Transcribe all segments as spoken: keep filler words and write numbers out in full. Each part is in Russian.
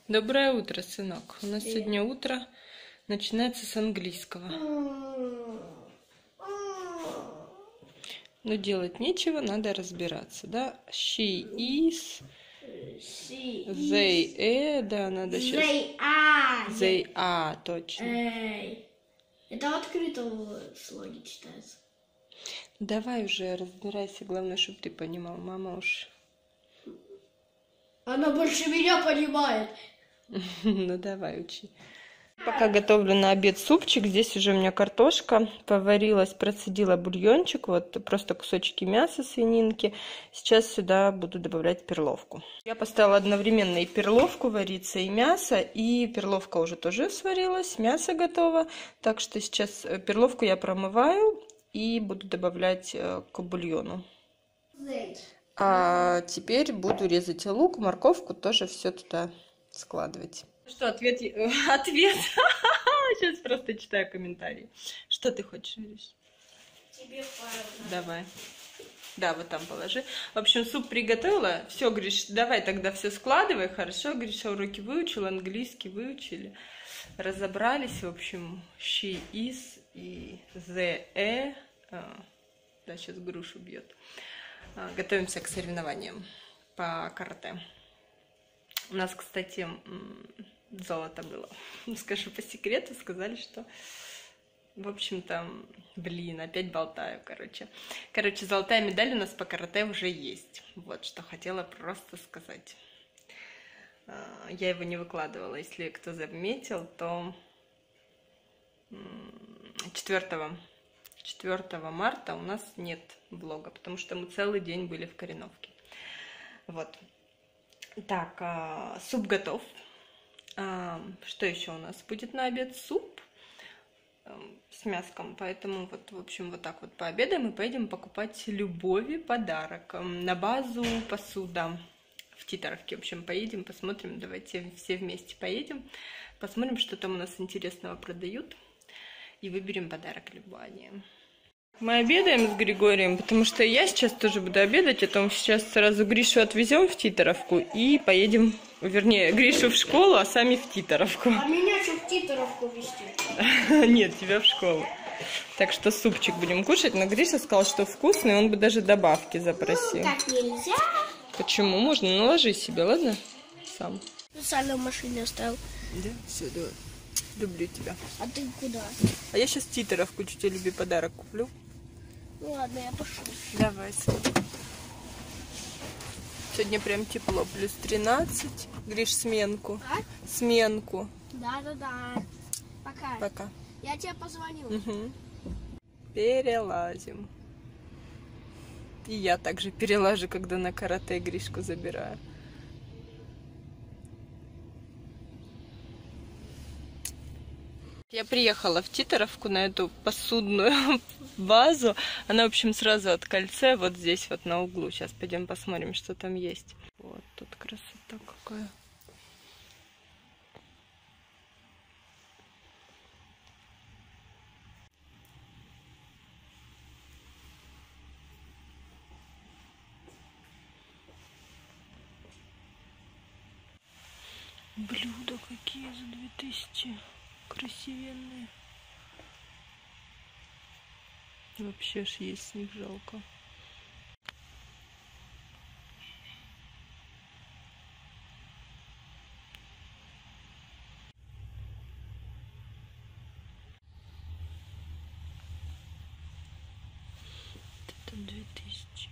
Доброе утро, сынок. У нас Привет. Сегодня утро начинается с английского. Но делать нечего, надо разбираться, да? She is, She they, э, да, надо сейчас. They are. They are, точно. Эй. Это в открытом слоге читается. Давай уже разбирайся, главное, чтобы ты понимал, мама уж. Она больше меня понимает. Ну давай, учи. Пока готовлю на обед супчик, здесь уже у меня картошка поварилась, процедила бульончик, вот просто кусочки мяса, свининки. Сейчас сюда буду добавлять перловку. Я поставила одновременно и перловку вариться, и мясо, и перловка уже тоже сварилась, мясо готово. Так что сейчас перловку я промываю и буду добавлять к бульону. А теперь буду резать лук, морковку, тоже все туда складывать. Что, ответ? Ответ. Сейчас просто читаю комментарии. Что ты хочешь, Гриш? Тебе пора. Давай. Да, вот там положи. В общем, суп приготовила. Все, Гриш, давай тогда все складывай. Хорошо, Гриша уроки выучил, английский выучили. Разобрались, в общем, she is и the a. Да, сейчас грушу бьет. Готовимся к соревнованиям по карате. У нас, кстати, золото было. Скажу по секрету, сказали, что, в общем-то, блин, опять болтаю, короче. Короче, золотая медаль у нас по карате уже есть. Вот, что хотела просто сказать. Я его не выкладывала, если кто заметил, то четвёртого марта у нас нет влога, потому что мы целый день были в Кореновке. Вот. Так, а, суп готов. А, что еще у нас? Будет на обед суп а, с мяском, поэтому вот, в общем, вот так вот пообедаем и поедем покупать Любови подарок на базу посуда в Титаровке. В общем, поедем, посмотрим, давайте все вместе поедем, посмотрим, что там у нас интересного продают и выберем подарок Любани. Мы обедаем с Григорием, потому что я сейчас тоже буду обедать, а то сейчас сразу Гришу отвезем в Титаровку и поедем, вернее, Гришу в школу, а сами в Титаровку. А меня что в Титаровку везти? Нет, тебя в школу. Так что супчик будем кушать, но Гриша сказал, что вкусный, он бы даже добавки запросил. Ну, так нельзя. Почему? Можно, наложи себе, ладно? Сам. Специально в машине оставил. Да? Все, давай. Люблю тебя. А ты куда? А я сейчас Титаровку чуть любви подарок куплю. Ну ладно, я пошел. Давай, сегодня прям тепло, плюс тринадцать. Гриш, сменку. А? Сменку. Да-да-да. Пока. Пока. Я тебе позвоню. Угу. Перелазим. И я также перелажу, когда на карате Гришку забираю. Я приехала в Титаровку на эту посудную базу. Она, в общем, сразу от кольца, вот здесь вот на углу. Сейчас пойдем посмотрим, что там есть. Вот тут красота какая. Блюда какие за две тысячи. Красивенные. Вообще ж есть с них жалко. Это две тысячи.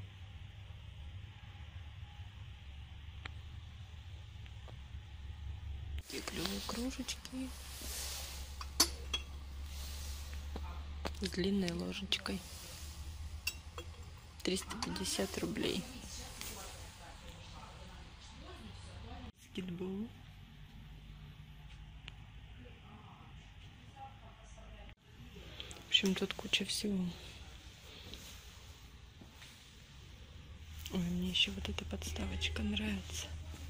Такие клевые кружечки. С длинной ложечкой. триста пятьдесят рублей. Скитбол. В общем, тут куча всего. Ой, мне еще вот эта подставочка нравится.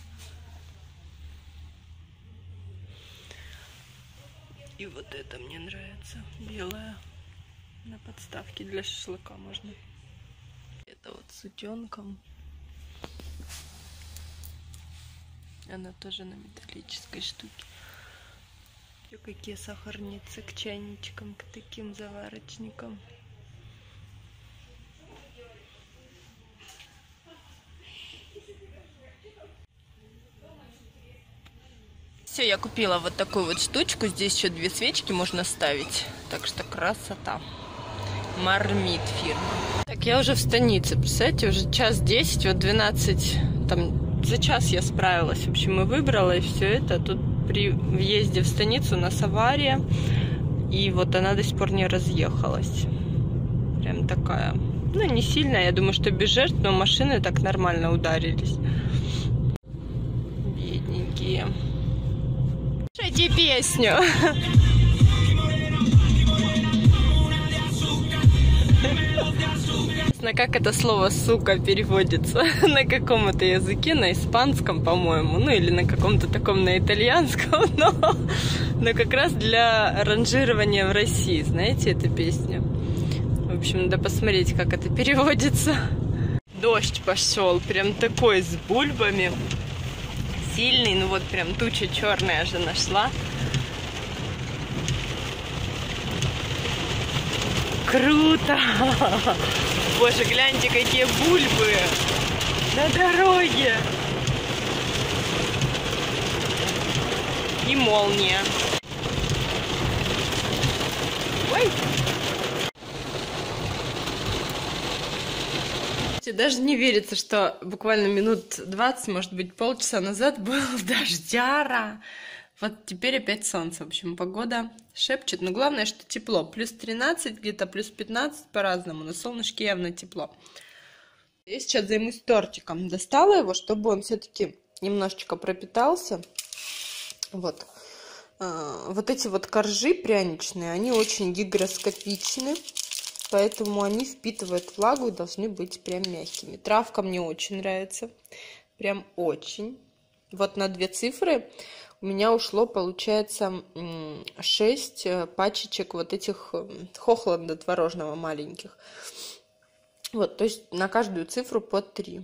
И вот это мне нравится. Белая. На подставке для шашлыка можно. Это вот с утенком. Она тоже на металлической штуке. И какие сахарницы к чайничкам, к таким заварочникам. Все, я купила вот такую вот штучку. Здесь еще две свечки можно ставить. Так что красота. Мармит фирма. Так, я уже в станице. Представляете, уже час десять, вот двенадцать, там за час я справилась. В общем, и выбрала, и все это. Тут при въезде в станицу у нас авария. И вот она до сих пор не разъехалась. Прям такая. Ну, не сильная. Я думаю, что без жертв, но машины так нормально ударились. Бедненькие. Слушайте песню. Как это слово «сука» переводится? На каком это языке? На испанском, по-моему. Ну, или на каком-то таком, на итальянском. Но, но как раз для ранжирования в России. Знаете эту песню? В общем, надо посмотреть, как это переводится. Дождь пошел. Прям такой, с бульбами. Сильный. Ну, вот прям туча черная же нашла. Круто! Боже, гляньте, какие бульбы на дороге! И молния. Ой! Даже не верится, что буквально минут двадцать, может быть, полчаса назад был дождяра. Вот теперь опять солнце. В общем, погода шепчет. Но главное, что тепло. Плюс тринадцать, где-то плюс пятнадцать по-разному. На солнышке явно тепло. Я сейчас займусь тортиком. Достала его, чтобы он все-таки немножечко пропитался. Вот. Вот эти вот коржи пряничные, они очень гигроскопичны. Поэтому они впитывают влагу и должны быть прям мягкими. Травка мне очень нравится. Прям очень. Вот на две цифры у меня ушло, получается, шесть пачечек вот этих хохланда творожного маленьких. Вот, то есть на каждую цифру по три.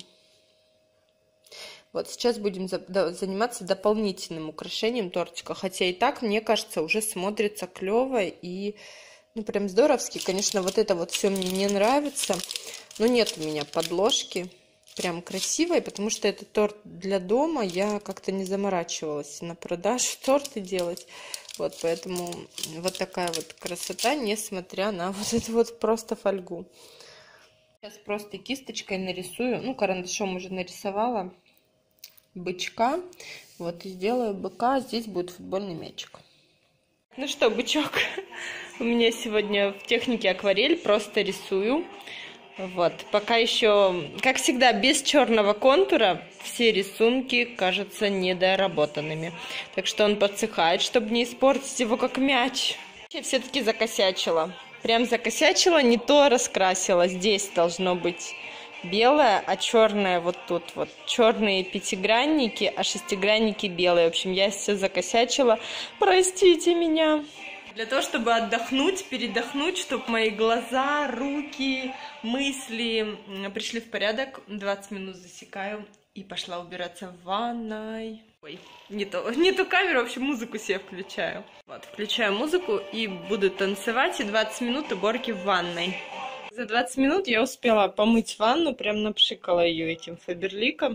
Вот сейчас будем заниматься дополнительным украшением тортика. Хотя и так, мне кажется, уже смотрится клево и, ну, прям здоровски. Конечно, вот это вот все мне не нравится. Но нет у меня подложки прям красивой, потому что это торт для дома. Я как-то не заморачивалась на продажу торты делать. Вот, поэтому вот такая вот красота, несмотря на вот эту вот просто фольгу. Сейчас просто кисточкой нарисую, ну, карандашом уже нарисовала бычка. Вот, и сделаю быка, здесь будет футбольный мячик. Ну что, бычок, у меня сегодня в технике акварель, просто рисую. Вот, пока еще, как всегда, без черного контура, все рисунки кажутся недоработанными. Так что он подсыхает, чтобы не испортить его как мяч. Я все-таки закосячила. Прям закосячила, не то раскрасила. Здесь должно быть белое, а черное вот тут вот. Черные пятигранники, а шестигранники белые. В общем, я все закосячила. Простите меня. Для того, чтобы отдохнуть, передохнуть, чтобы мои глаза, руки, мысли пришли в порядок. двадцать минут засекаю и пошла убираться в ванной. Ой, не, то, не ту камеру, в общем, музыку себе включаю. Вот, включаю музыку и буду танцевать, и двадцать минут уборки в ванной. За двадцать минут я успела помыть ванну, прям напшикала ее этим фаберликом.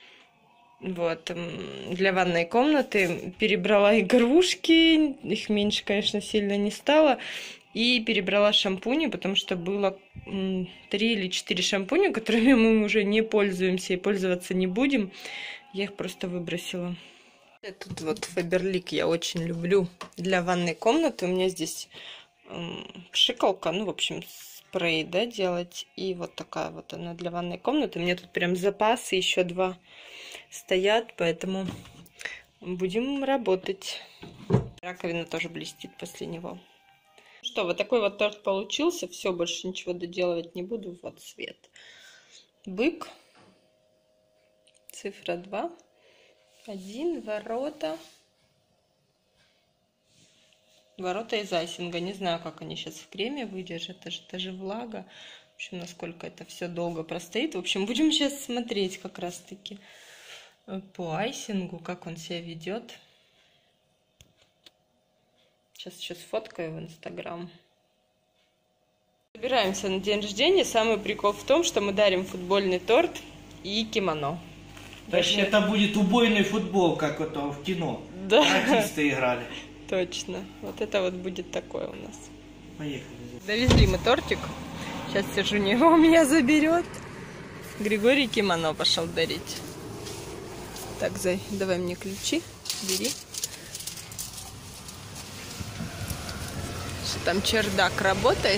Вот, для ванной комнаты перебрала игрушки, их меньше, конечно, сильно не стало, и перебрала шампуни, потому что было три или четыре шампуня, которыми мы уже не пользуемся и пользоваться не будем, я их просто выбросила. Этот вот фаберлик я очень люблю для ванной комнаты, у меня здесь пшикалка, ну, в общем, спрей, да, делать, и вот такая вот она для ванной комнаты, у меня тут прям запасы, еще два стоят, поэтому будем работать. Раковина тоже блестит после него. Что, вот такой вот торт получился. Все, больше ничего доделывать не буду. Вот цвет. Бык. Цифра два. Один. Ворота. Ворота из айсинга. Не знаю, как они сейчас в креме выдержат. Это же, это же влага. В общем, насколько это все долго простоит. В общем, будем сейчас смотреть как раз-таки. по айсингу, как он себя ведет. Сейчас еще сфоткаю в Инстаграм. Собираемся на день рождения. Самый прикол в том, что мы дарим футбольный торт и кимоно. Точнее, это будет убойный футбол, как это в кино. Да. Артисты играли. Точно. Вот это вот будет такое у нас. Поехали. Довезли мы тортик. Сейчас Сержуня его у меня заберет. Григорий кимоно пошел дарить. Так, Зай, давай мне ключи. Бери. Что там чердак работает?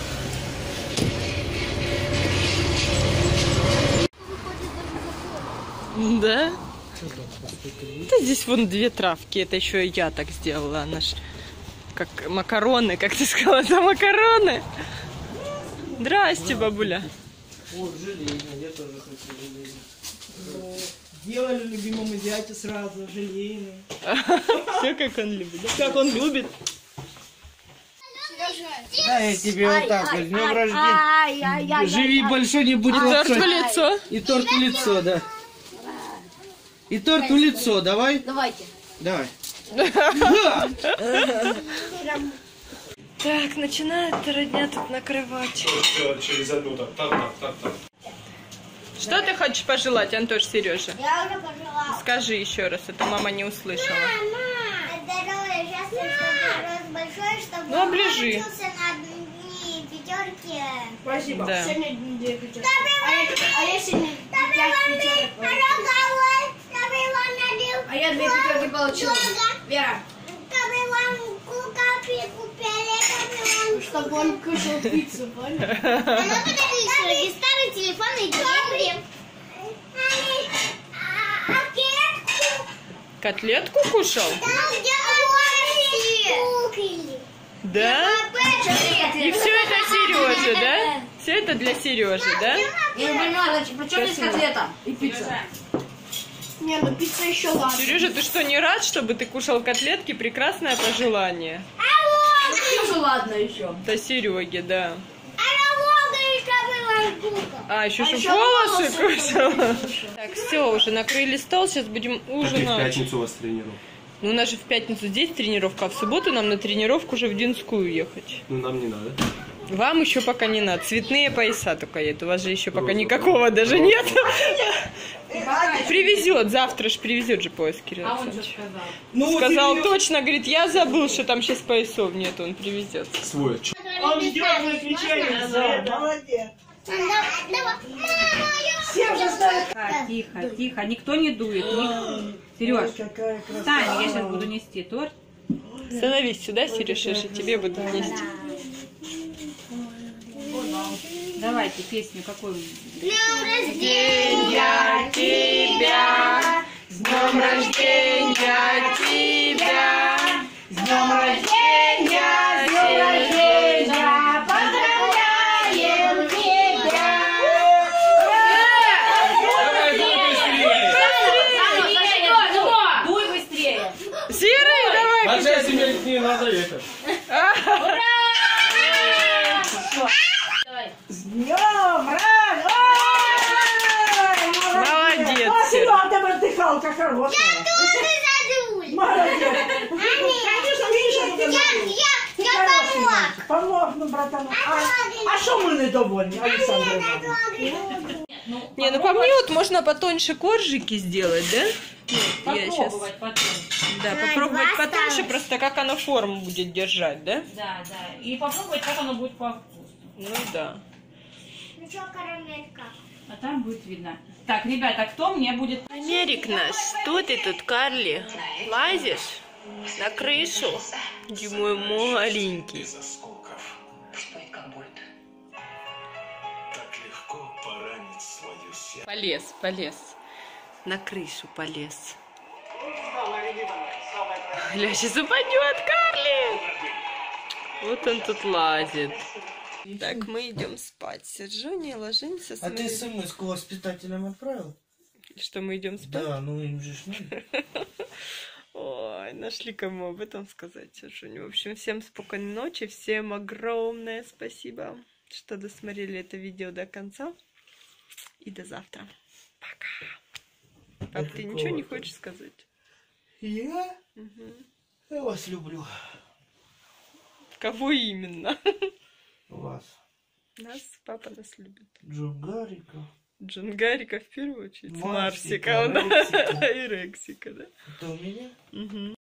Да? Да здесь вон две травки. Это еще я так сделала. Она ж как макароны, как ты сказала, это макароны. Здрасте, бабуля. Вот желейно, я тоже хочу желейно. Делали любимому зятю сразу, желейный. Все как он любит. Как он любит. Да, я тебе вот так вот, с днем рождения. Живи больше, не будь Торт в лапшой. лицо. И торт в лицо, да. И торт в лицо, давай. Давайте. Давай. Так, начинает родня тут накрывать. Все, через одну так, так, так, так, так. Что ты хочешь пожелать, Антош, Сережа? Я уже пожелала. Скажи еще раз, это мама не услышала. Здоровья, счастья, чтобы рос большой, чтобы Ну, оближи. он учился на дни пятерки. Спасибо. Да. Сегодня две пятерки. А я, а я сегодня пять пятерок получил. А я две пятерки получила. Вера. Чтобы он кушал пиццу, понял? И старый телефон и деньги. Котлетку кушал? Да? И все это Сережа, да? Все это для Сережи, да? Я не понимаю, при чем здесь котлета и пицца? Не, ну пицца еще ладно. Сережа, ты что, не рад, чтобы ты кушал котлетки? Прекрасное пожелание. Пицца ладно еще. Да, Сереге, да. А, еще А чтоб еще волосы волосы кушал. Так, все, уже накрыли стол, сейчас будем Так и в ужинать. пятницу у вас тренировка. Ну, у нас же в пятницу здесь тренировка, а в субботу нам на тренировку уже в Динскую ехать. Ну, нам не надо. Вам еще пока не надо. Цветные пояса только едут. У вас же еще пока Просто. никакого даже Просто. нет. Привезет, завтра же привезет же пояс Кирилл А он что Александрович. сказал? Ну, Сказал тебе- точно, говорит, я забыл, что там сейчас поясов нет, он привезет. Свой. Он дергает плечами за это. Молодец. Всем же Так, тихо, тихо, никто не дует. Ник... Сереж, Какая красота. встань, я сейчас буду нести торт. Становись сюда, Сереж, я же тебе буду нести. Давайте песню какую? Днем рождения Я тебя, с днем рождения тебя, с днем рождения, с днем рождения, поздравляем тебя. Дуй быстрее! Серый, давай! А сейчас тебе не надо это. С днем рождения! Молодец, Спасибо, Серый. а ты отдыхалка хорошая. Молодец. Конечно, видишь, Я, я помог. Помог, ну, братану. А що ми недовольні, Олександр Іванович? Не, ну по мне вот можно потоньше коржики сделать, да? Я сейчас, Попробовать потом. да, А, попробовать два потоньше, осталось. просто как оно форму будет держать, да? Да, да. И попробовать, как оно будет по вкусу. Ну да. Ну что, карамелька? А там будет видно. Так, ребята, кто мне будет... Америк наш, что ты тут, Карли? Лазишь на крышу? Ты мой маленький. Без осколков. Что это как будет? Так легко поранить свое сердце. Полез, полез. На крышу полез. Гля, сейчас упадет, Карли! Вот он тут лазит. Так, мы идем спать. Сержуня, ложимся. А ты смотрим. смс-ку воспитателям отправил? Что мы идем спать? Да, ну им же ж надо. Ой, нашли кому об этом сказать, Сержуня. В общем, всем спокойной ночи, всем огромное спасибо, что досмотрели это видео до конца. И до завтра. Пока. Пап, Да ты какого ничего не там? хочешь сказать? Я? Мгм. Я вас люблю. Кого именно? Вас. Нас, папа нас любит. Джунгариков. Джунгарика в первую очередь. Марсика, Марсика, да. Рексика. И Рексика, да? Это у меня? Мгм.